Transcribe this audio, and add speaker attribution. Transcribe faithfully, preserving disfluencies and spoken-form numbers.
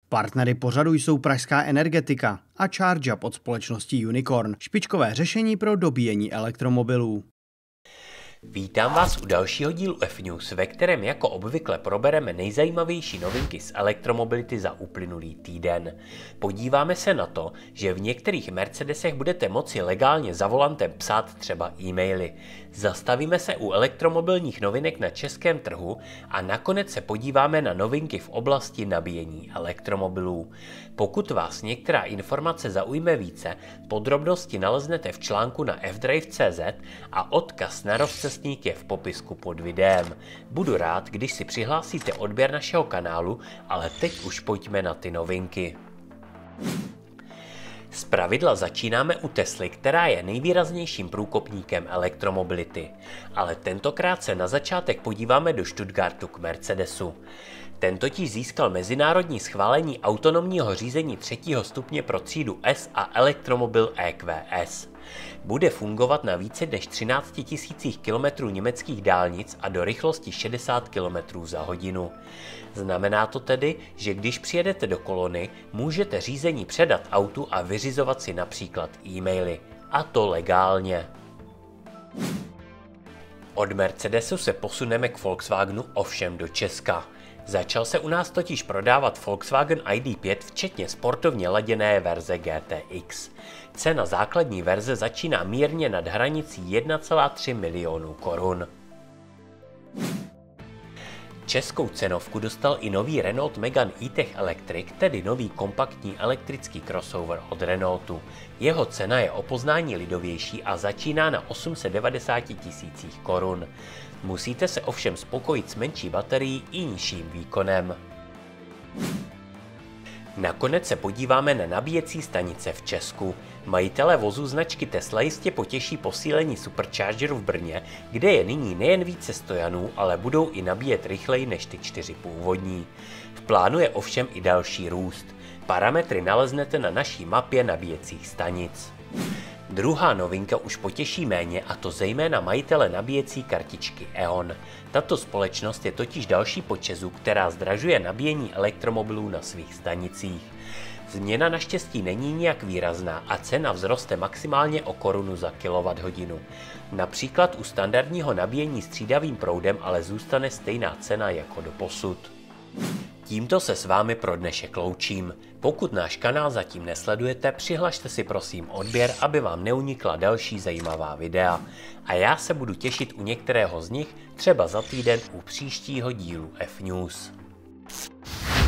Speaker 1: Partnery pořadu jsou pražská Energetika a ChargeUp od společnosti Unicorn, špičkové řešení pro dobíjení elektromobilů.
Speaker 2: Vítám vás u dalšího dílu F News, ve kterém jako obvykle probereme nejzajímavější novinky z elektromobility za uplynulý týden. Podíváme se na to, že v některých Mercedesech budete moci legálně za volantem psát třeba e-maily. Zastavíme se u elektromobilních novinek na českém trhu a nakonec se podíváme na novinky v oblasti nabíjení elektromobilů. Pokud vás některá informace zaujme více, podrobnosti naleznete v článku na f drive tečka cé zet a odkaz na rozcestník je v popisku pod videem. Budu rád, když si přihlásíte odběr našeho kanálu, ale teď už pojďme na ty novinky. Zpravidla začínáme u Tesly, která je nejvýraznějším průkopníkem elektromobility. Ale tentokrát se na začátek podíváme do Stuttgartu k Mercedesu. Ten totiž získal mezinárodní schválení autonomního řízení třetího stupně pro třídu S a elektromobil E Q S. Bude fungovat na více než třinácti tisících kilometrů německých dálnic a do rychlosti šedesát kilometrů za hodinu. Znamená to tedy, že když přijedete do kolony, můžete řízení předat autu a vyřizovat si například e-maily. A to legálně. Od Mercedesu se posuneme k Volkswagenu, ovšem do Česka. Začal se u nás totiž prodávat Volkswagen I D pět včetně sportovně laděné verze G T X. Cena základní verze začíná mírně nad hranicí jedna celá tři milionu korun. Českou cenovku dostal i nový Renault Megane E-Tech Electric, tedy nový kompaktní elektrický crossover od Renaultu. Jeho cena je o poznání lidovější a začíná na osm set devadesát tisících korun. Musíte se ovšem spokojit s menší baterií i nižším výkonem. Nakonec se podíváme na nabíjecí stanice v Česku. Majitelé vozů značky Tesla jistě potěší posílení superchargeru v Brně, kde je nyní nejen více stojanů, ale budou i nabíjet rychleji než ty čtyři původní. V plánu je ovšem i další růst. Parametry naleznete na naší mapě nabíjecích stanic. Druhá novinka už potěší méně, a to zejména majitele nabíjecí kartičky E O N. Tato společnost je totiž další po ČEZu, která zdražuje nabíjení elektromobilů na svých stanicích. Změna naštěstí není nijak výrazná a cena vzroste maximálně o korunu za kilowatthodinu. Například u standardního nabíjení střídavým proudem ale zůstane stejná cena jako doposud. Tímto se s vámi pro dnešek loučím. Pokud náš kanál zatím nesledujete, přihlašte si prosím odběr, aby vám neunikla další zajímavá videa. A já se budu těšit u některého z nich třeba za týden u příštího dílu F News.